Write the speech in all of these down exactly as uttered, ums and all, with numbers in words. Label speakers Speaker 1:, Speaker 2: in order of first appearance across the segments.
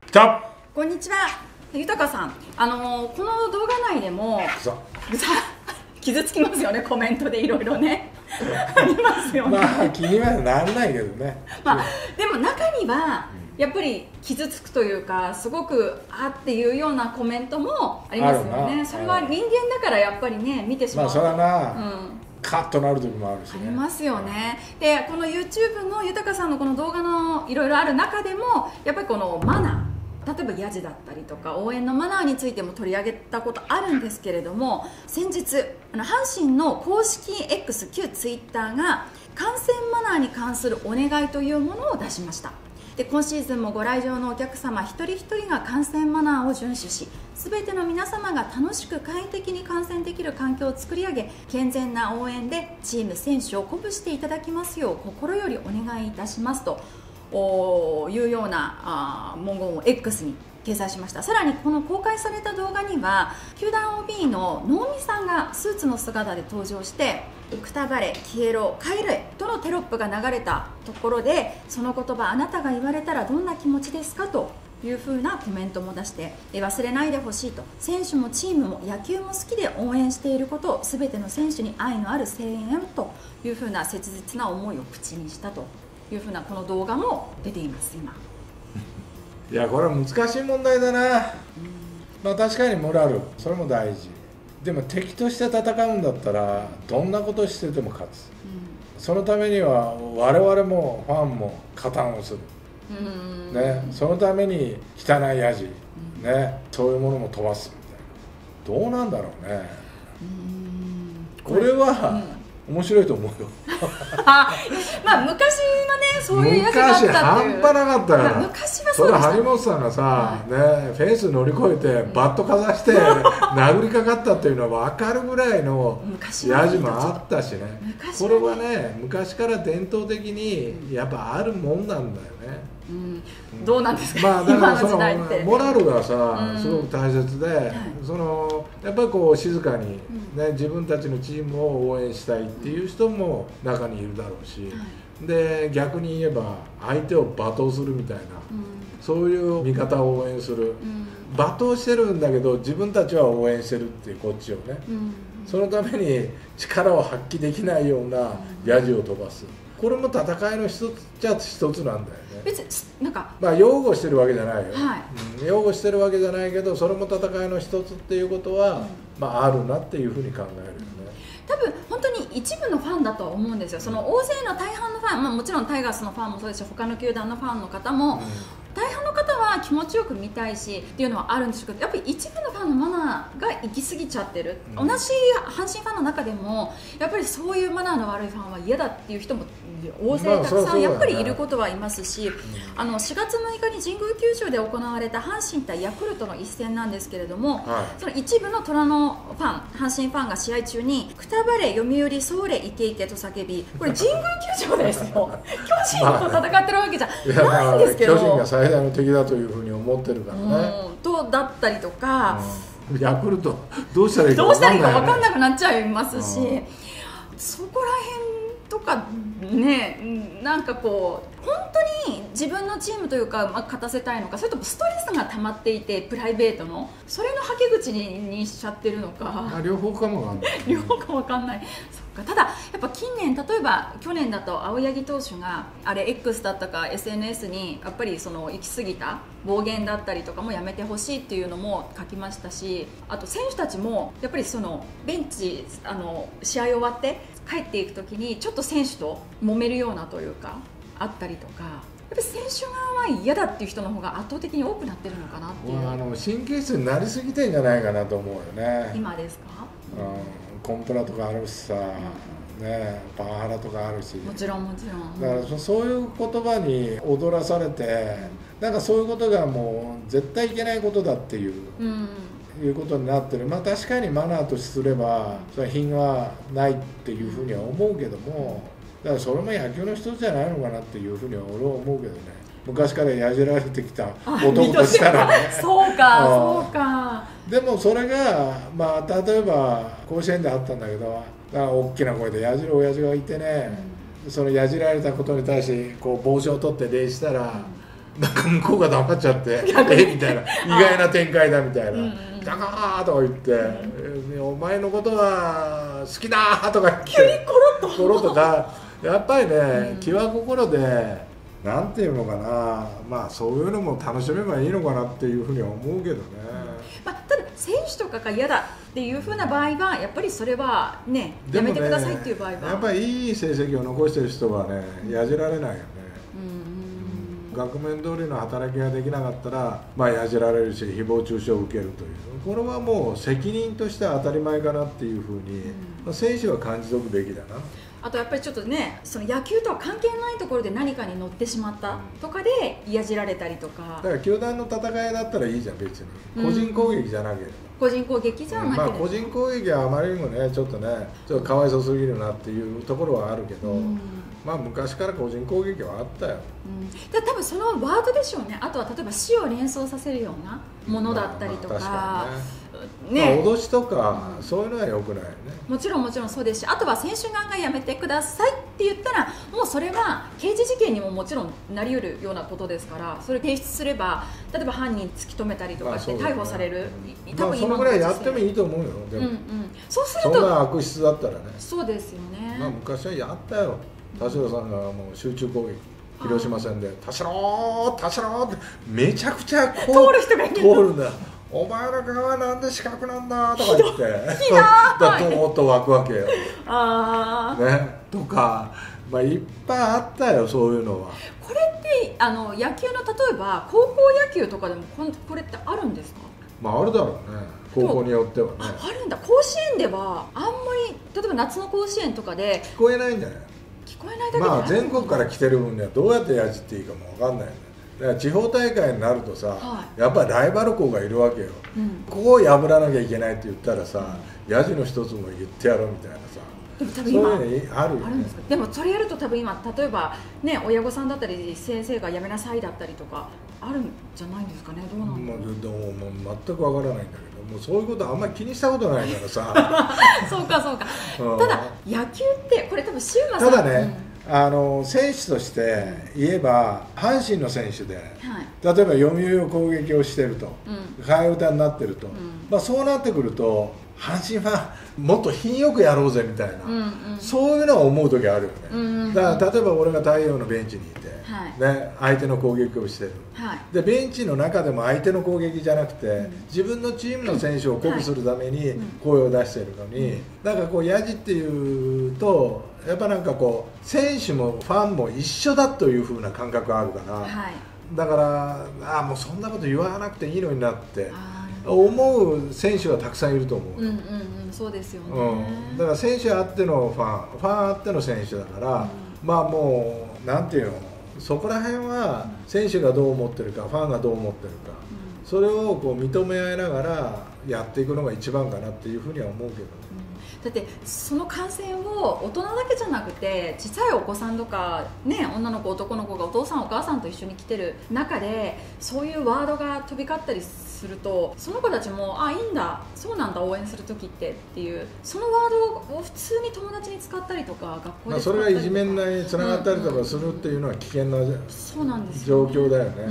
Speaker 1: じゃ
Speaker 2: こんにちは、豊さん。あのー、この動画内でも傷つきますよね、コメントでいろいろねありますよね。
Speaker 1: まあ気にはならないけどね。
Speaker 2: まあでも中にはやっぱり傷つくというか、すごくあっていうようなコメントもありますよね。それは人間だからやっぱりね、見てしまう。
Speaker 1: まあそれはな、
Speaker 2: うん、
Speaker 1: カッとなる時もあるし、ね、
Speaker 2: ありますよね。でこの YouTube の豊さんのこの動画のいろいろある中でも、やっぱりこのマナー、例えばヤジだったりとか応援のマナーについても取り上げたことあるんですけれども、先日あの阪神の公式 X 旧 Twitter が観戦マナーに関するお願いというものを出しました。で今シーズンもご来場のお客様一人一人が観戦マナーを遵守し、全ての皆様が楽しく快適に観戦できる環境を作り上げ、健全な応援でチーム選手を鼓舞していただきますよう心よりお願いいたしますというようなあ文言を X に掲載しました。さらにこの公開された動画には球団 オービー の能見さんがスーツの姿で登場して、くたばれ、消えろ、帰れとのテロップが流れたところで、その言葉あなたが言われたらどんな気持ちですかというふうなコメントも出して、忘れないでほしいと、選手もチームも野球も好きで応援していることを、全ての選手に愛のある声援をというふうな切実な思いを口にしたというふうなこの動画も出ています今。
Speaker 1: いやこれは難しい問題だな。まあ確かにモラル、それも大事。でも敵として戦うんだったらどんなことしてても勝つ、うん、そのためには我々もファンも加担をする、うんね、そのために汚いヤジ、うんね、そういうものも飛ばすみたいな。どうなんだろうね。うんこれは、うん、面白いと思うよ
Speaker 2: まあ昔はね、そういうやつだったっていう。昔
Speaker 1: 半端なかったから。
Speaker 2: 昔は
Speaker 1: それ張本さんがさ、はい、ね、フェンス乗り越えてバットかざして殴りかかったっていうのは分かるぐらいのやじもあったしね。これはね、昔から伝統的にやっぱあるもんなんだよね。
Speaker 2: うん、どうなんですか、
Speaker 1: まあ、だからそのモラルがさ、
Speaker 2: うん、
Speaker 1: すごく大切で、はい、そのやっぱりこう静かに、ね、自分たちのチームを応援したいっていう人も中にいるだろうし、はい、で逆に言えば相手を罵倒するみたいな、うん、そういう味方を応援する、うん、罵倒してるんだけど自分たちは応援してるっていう、こっちをね、うん、そのために力を発揮できないようなヤジを飛ばす。これも戦いの一つじゃ一つなんだよね。
Speaker 2: 別になんか
Speaker 1: まあ擁護してるわけじゃないよ、
Speaker 2: はい、
Speaker 1: うん、擁護してるわけじゃないけど、それも戦いの一つっていうことは、うん、まああるなっていうふうに考えるよね。
Speaker 2: 多分本当に一部のファンだとは思うんですよ。その大勢の大半のファン、まあ、もちろんタイガースのファンもそうですし、他の球団のファンの方も、うん、大半の方は気持ちよく見たいしっていうのはあるんですけど、やっぱり一部のファンのマナーが行き過ぎちゃってる、うん、同じ阪神ファンの中でもやっぱりそういうマナーの悪いファンは嫌だっていう人も大勢たくさんやっぱりいることはいますし、あのしがつむいかに神宮球場で行われた阪神対ヤクルトの一戦なんですけれども、はい、その一部の虎のファン、阪神ファンが試合中にくたばれ、読売、それ、イケイケと叫び、これ神宮球場ですよ巨人と戦ってるわけじゃないんですけど、
Speaker 1: 巨人が最大の敵だというふうに思ってるからね、
Speaker 2: うん、とだったりとか、
Speaker 1: うん、ヤクルトどうしたらいいか
Speaker 2: 分かんなくなっちゃいますし、うん、そこら辺とかね、なんかこう本当に自分のチームというか、まあ、勝たせたいのか、それともストレスが溜まっていてプライベートのそれのはけ口ににしちゃってるのか、
Speaker 1: あ両方かもわかんない
Speaker 2: 両方かわかんない。そっか。ただやっぱ近年、例えば去年だと青柳投手があれ X だったか エスエヌエス にやっぱりその行き過ぎた暴言だったりとかもやめてほしいっていうのも書きましたし、あと選手たちもやっぱりそのベンチ、あの試合終わって帰っていくときにちょっと選手と揉めるようなというかあったりとか、やっぱり選手側は嫌だっていう人の方が圧倒的に多くなってるのかなっていう。
Speaker 1: あの神経質になりすぎてんじゃないかなと思うよね。
Speaker 2: 今ですか、
Speaker 1: うん、コンプラとかあるしさ、うん、ね、パワハラとかあるし、
Speaker 2: もちろんもちろん、
Speaker 1: だからそういう言葉に踊らされて、なんかそういうことがもう絶対いけないことだっていう、うん、いうことになってる。まあ確かにマナーとすればそれは品はないっていうふうには思うけども、だからそれも野球の一つじゃないのかなっていうふうには俺は思うけどね。昔からやじられてきた男としたらね
Speaker 2: そうかそうか。
Speaker 1: でもそれがまあ例えば甲子園であったんだけど、だから大きな声でやじる親父がいてね、うん、そのやじられたことに対してこう帽子を取って礼したら、 なんか向こうが黙っちゃってえみたいな意外な展開だみたいな「だかー」とか言って「お前のことは好きだ」とか言って
Speaker 2: 急にコロッと
Speaker 1: コロッとかやっぱりね気は心でなんていうのかな、まあそういうのも楽しめばいいのかなっていうふうには思うけどね、
Speaker 2: まあ、ただ選手とかが嫌だっていうふうな場合はやっぱりそれはねやめてくださいっていう場合は、
Speaker 1: やっぱりいい成績を残してる人はねやじられないよね、
Speaker 2: うん、
Speaker 1: 額面通りの働きができなかったら、まあ、やじられるし誹謗中傷を受けるというこれはもう責任として当たり前かなっていうふうに、うん、選手は感じ取くべきだな。
Speaker 2: あとやっぱりちょっとねその野球とは関係ないところで何かに乗ってしまったとかでやじられたりとか、
Speaker 1: だから球団の戦いだったらいいじゃん別に個人攻撃じゃなければ、
Speaker 2: 個人攻撃じゃなければ、
Speaker 1: まあ個人攻撃はあまりにもねちょっとねちょっとかわいそうすぎるなっていうところはあるけど、うん、まあ昔から個人攻撃はあったよ、うん、
Speaker 2: で多分そのワードでしょうね。あとは例えば死を連想させるようなものだったりとか、まあまあ確かにねね、
Speaker 1: まあ、脅しとか、うん、そういうのは良くないよね。も
Speaker 2: ちろんもちろんそうですし、あとは選手側がやめてくださいって言ったらもうそれは刑事事件にももちろんなりうるようなことですから、それ提出すれば例えば犯人突き止めたりとかして逮捕される、
Speaker 1: まあ多分今の、まあ、そのぐらいやってもいいと思うよ。でも、うんうん、
Speaker 2: そうすると
Speaker 1: そんな悪質だったらね。
Speaker 2: そうですよね、
Speaker 1: まあ、昔はやったよ。田代さんがもう集中攻撃広島戦で「田代田代」ってめちゃくちゃこう
Speaker 2: 通る人がいる
Speaker 1: 通るんだよ。お前の顔はなんで四角なんだとか言ってだとーっと湧くわけよ。
Speaker 2: あ
Speaker 1: ね、とか、まあ、いっぱいあったよそういうのは。
Speaker 2: これってあの野球の例えば高校野球とかでもここれってあるんですか？
Speaker 1: まああるだろうね高校によってはね。
Speaker 2: あ, あるんだ。甲子園ではあんまり例えば夏の甲子園とかで
Speaker 1: 聞こえないんじゃない？
Speaker 2: 聞こえないだけで
Speaker 1: まあ全国から来てる分にはどうやってやじっていいかも分かんないよね。だから地方大会になるとさ、はい、やっぱりライバル校がいるわけよ、うん、ここを破らなきゃいけないって言ったらさ、うん、ヤジの一つも言ってやろうみたいなさ、
Speaker 2: でも多分今
Speaker 1: そういうのあるよね。
Speaker 2: あるんですか？でもそれやると多分今例えばね親御さんだったり先生がやめなさいだったりとかあるんじゃないんですかね。どうなんだろう、
Speaker 1: まあ、でももう全くわからないんだけど、もうそういうことあんまり気にしたことないからさ
Speaker 2: そうかそうか、うん、ただ野球ってこれ多分シウマさん
Speaker 1: ただね、うんあの選手として言えば阪神の選手で、はい、例えば読売を攻撃をしてると、うん、替え歌になってると、うんまあ、そうなってくると阪神ファンもっと品よくやろうぜみたいな、うんうん、そういうのは思う時あるよね、うんうんうん、だから例えば俺が太陽のベンチにいて、はいね、相手の攻撃をしてる、はい、でベンチの中でも相手の攻撃じゃなくて、うん、自分のチームの選手を鼓舞するために声を出してるのに、うん、なんかこうヤジっていうとやっぱなんかこう選手もファンも一緒だという風な感覚があるから、はい、だからあもうそんなこと言わなくていいのになって思う選手はたくさんいると思う、
Speaker 2: うんうんうん、そうですよね、
Speaker 1: うん、だから選手あってのファンファンあっての選手だから、うん、まあもうなんていうのそこら辺は選手がどう思ってるかファンがどう思ってるか、うん、それをこう認め合いながらやっていくのが一番かなっていうふうには思うけどね、
Speaker 2: だってその観戦を大人だけじゃなくて小さいお子さんとか、ね、女の子男の子がお父さんお母さんと一緒に来てる中でそういうワードが飛び交ったりするとその子たちもあいいんだそうなんだ応援する時ってっていうそのワードを普通に友達に使ったりとか学校で使ったりとか、まあ、
Speaker 1: それがいじめにつながったりとかするっていうのは危険な状況だよね。うん、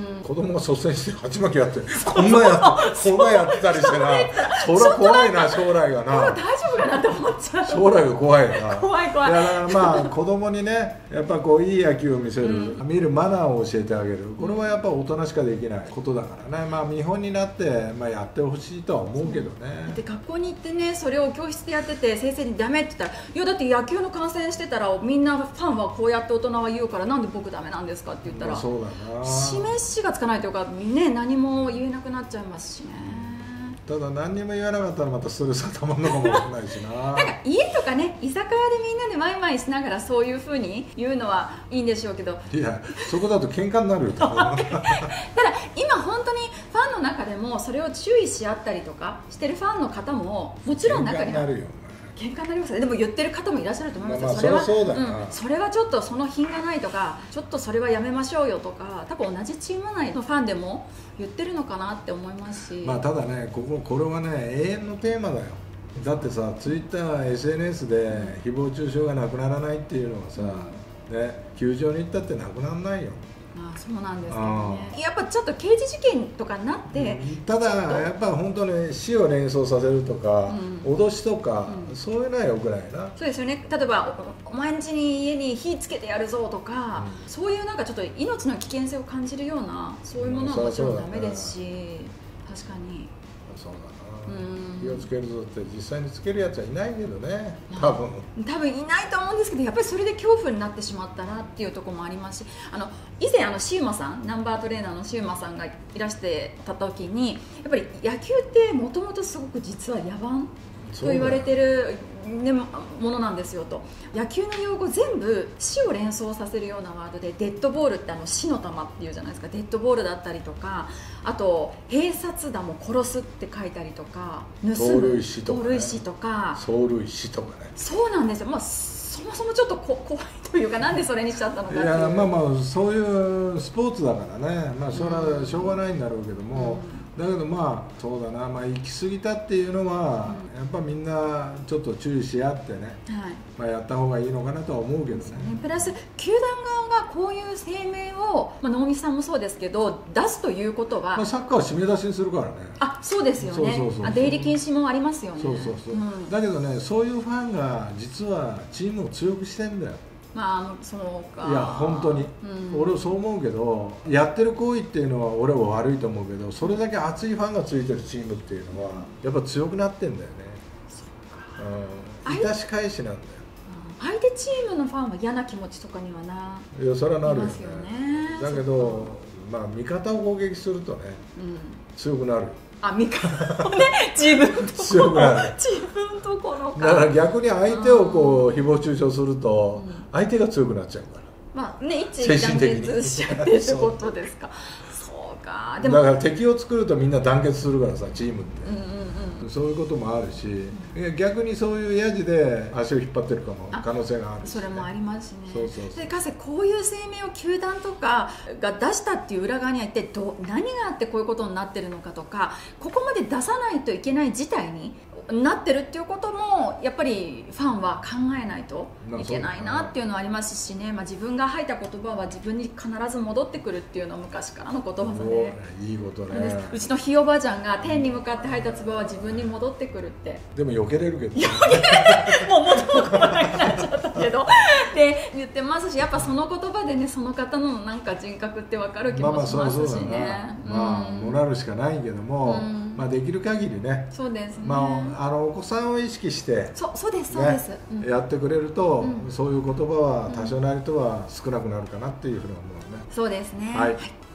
Speaker 1: 子供が率先して鉢巻きやってこんなやってこんなやってたりしてなそれは怖いな将来がな
Speaker 2: 大丈夫かなって思っちゃう。
Speaker 1: 将来が怖いな
Speaker 2: 怖い怖い。
Speaker 1: いやだからまあ子供にねやっぱこういい野球を見せる、うん、見るマナーを教えてあげるこれはやっぱ大人しかできないことだからね、まあ、見本になって、まあ、やってほしいとは思うけどね。
Speaker 2: で学校に行ってねそれを教室でやってて先生にダメって言ったらいやだって野球の観戦してたらみんなファンはこうやって大人は言うからなんで僕ダメなんですかって言ったら、まあ、そうだな示しがつかないというか、ね、何も言えなくなっちゃいますしね。
Speaker 1: ただ何にも言わなかったらまたストレスがたまるのかもしれないしな
Speaker 2: なんか家とかね居酒屋でみんなでワイワイしながらそういう風に言うのはいいんでしょうけど
Speaker 1: いやそこだと喧嘩になるよただ
Speaker 2: 今本当にファンの中でもそれを注意し合ったりとかしてるファンの方ももちろん中には
Speaker 1: 喧嘩になるよ
Speaker 2: 喧嘩になりますね。でも言ってる方もいらっしゃると思いますよ、
Speaker 1: まあ、
Speaker 2: それは
Speaker 1: そうだよな、
Speaker 2: うん、それはちょっとその品がないとかちょっとそれはやめましょうよとか多分同じチーム内のファンでも言ってるのかなって思いますし、
Speaker 1: まあ、ただねこここれはね永遠のテーマだよ。だってさツイッター エスエヌエス で誹謗中傷がなくならないっていうのはさ、うんね、球場に行ったってなくならないよ。
Speaker 2: ああ、そうなんですけどね。やっぱちょっと刑事事件とかになって、
Speaker 1: ただやっぱ本当に死を連想させるとか、うん、脅しとか、うん、そういうのはよくないな。
Speaker 2: そうですよね。例えば お, お前ん家に家に火つけてやるぞとか、うん、そういうなんかちょっと命の危険性を感じるようなそういうものはもちろんダメですし、うん、確かに
Speaker 1: そうだな。気をつけるぞって実際につけるやつはいないけどね、多分
Speaker 2: 多分いないと思うんですけど、やっぱりそれで恐怖になってしまったらっていうところもありますし、あの以前あのシウマさん、ナンバートレーナーのシウマさんがいらしてた時に、やっぱり野球ってもともとすごく実は野蛮と言われてる、ね、ものなんですよと。野球の用語全部死を連想させるようなワードで、デッドボールってあの死の玉っていうじゃないですか。デッドボールだったりとか、あと併殺打も殺すって書いたりとか、盗む
Speaker 1: 盗塁死とか、ね、
Speaker 2: 盗塁死とか
Speaker 1: 走塁死とかね。
Speaker 2: そうなんですよ。まあそもそもちょっとこ怖いというか、なんでそれにしちゃったのかっていう。い
Speaker 1: や、まあまあそういうスポーツだからね、まあそれはしょうがないんだろうけども、うん、だけどまあそうだな、まあ行き過ぎたっていうのは、うん、やっぱみんなちょっと注意し合ってね、はい、まあやった方がいいのかなとは思うけどね。
Speaker 2: プラス球団側がこういう声明を、まあ、能見さんもそうですけど出すということは、
Speaker 1: まあ、サッカーは締め出しにするからね。あ、
Speaker 2: そうですよね。出入り禁止もありますよね。
Speaker 1: そうそうそう、うん、だけどね、そういうファンが実はチームを強くしてんだよ。
Speaker 2: まあ、そうか。
Speaker 1: いや本当に、うん、俺はそう思うけど、やってる行為っていうのは俺は悪いと思うけど、それだけ熱いファンがついてるチームっていうのはやっぱ強くなってんだよね。そうか、うん、いたし返しなんだよ。
Speaker 2: 相手チームのファンは嫌な気持ちとかにはな、
Speaker 1: いやそれはなるよね。
Speaker 2: ますよね。
Speaker 1: だけどまあ味方を攻撃するとね、うん、強くなる。
Speaker 2: あ、味方をね、自分とこの自分とこのか。
Speaker 1: だから逆に相手をこう誹謗中傷すると、うん、相手が強くなっちゃうから。まあね、
Speaker 2: 一致団結しちゃってってことですか。そうか。
Speaker 1: でもだから敵を作るとみんな団結するからさ、チームって。うんうんうん、そういうこともあるし、うん、逆にそういうヤジで足を引っ張ってるかも可能性がある、ね、
Speaker 2: それもありますしね。
Speaker 1: そうそうそう。
Speaker 2: でかつこういう声明を球団とかが出したっていう裏側には一体ど何があってこういうことになってるのかとか、ここまで出さないといけない事態になってるっていうこともやっぱりファンは考えないといけないなっていうのはありますしね、まあ、自分が吐いた言葉は自分に必ず戻ってくるっていうのは昔からのことわざで、
Speaker 1: いいことね。
Speaker 2: うちのひいおばあちゃんが天に向かって吐いた唾は自分に戻ってくるって。
Speaker 1: でも避けれるけど、避
Speaker 2: けれもう元も子もなくなっちゃったけどって言ってますし、やっぱその言葉でね、その方のなんか人格って分かる気もしますしね。
Speaker 1: まあモラルしかないけども、うん、まあできる限りね、
Speaker 2: そうですね、
Speaker 1: まあ、あのお子さんを意識して、
Speaker 2: そうそうですそうです、
Speaker 1: ね、うん、やってくれると、うん、そういう言葉は多少なりとは少なくなるかなっていうふうに思うね。
Speaker 2: そうですね。
Speaker 1: はい。